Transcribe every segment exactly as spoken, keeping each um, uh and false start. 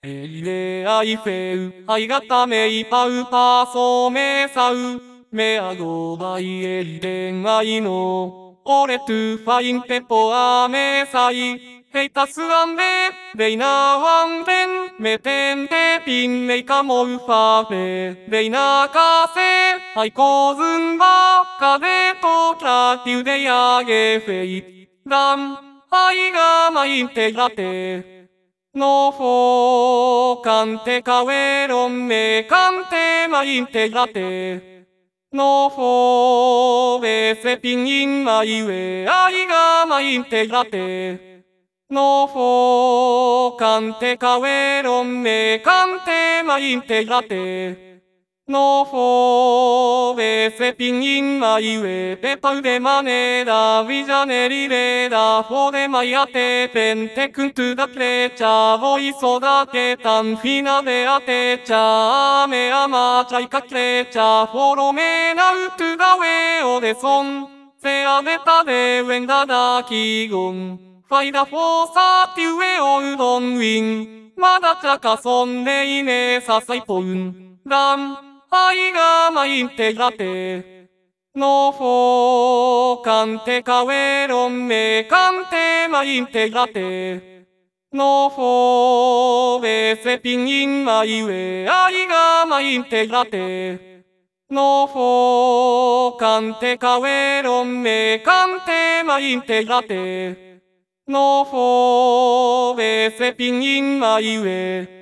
エリレアイフェウ、アイガタメイパウパーソメサウ、メアゴバイエリレンアイノ、オレトゥファインペポアメサイ、ヘイタスアンレ、レイナーワンレン、メテンテピンメイカモウファフェ、レイナーカセ、アイコズンバ、カデトキャティウデヤゲフェイ、ラン、アイガマインテラテ。No fo cante caveron me cante ma integrate. No fo bese pin in ma iwe aiga ma integrate. No fo cante caveron me cante ma integrate. No fo bese pin in ma iwe pe pau de manera vijaneri re da fo de maiate pente kuntu da plecha voi sodate tan fina de atecha me ama chai ka klecha foro me na utu da we o de son se aveta de wenda da kigon fai da fo sa ti we o udon win mothertruckers ne ine sa sai pon ram aiga ma integrate. No fo cante caveron me cante ma integrate. No fo bese pin in ma iwe aiga ma integrate. No fo cante caveron me cante ma integrate. No fo bese pin in ma iwe.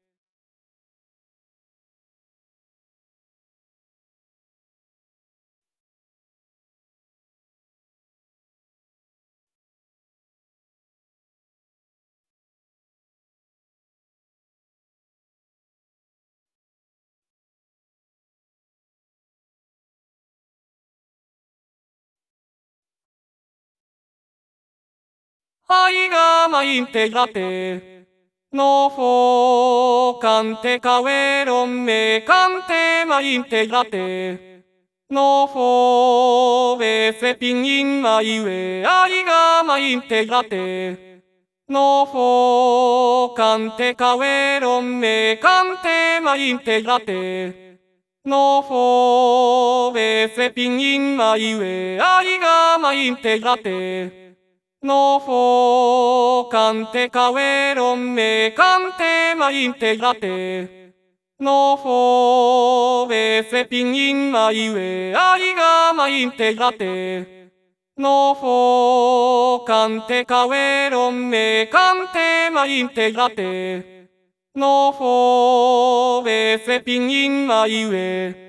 愛がまインテグラテ。No fo cante caveron me cante ma integrate. No fo bese pin in ma iwe aiga ma integrate. No fo cante caveron me cante ma integrate. No fo bese pin in ma iwe aiga ma integrate. No fo cante caveron me cante ma integrate. No fo bese pin in ma iwe aiga ma integrate. No fo cante caveron me cante ma integrate. No fo bese pin in ma iwe.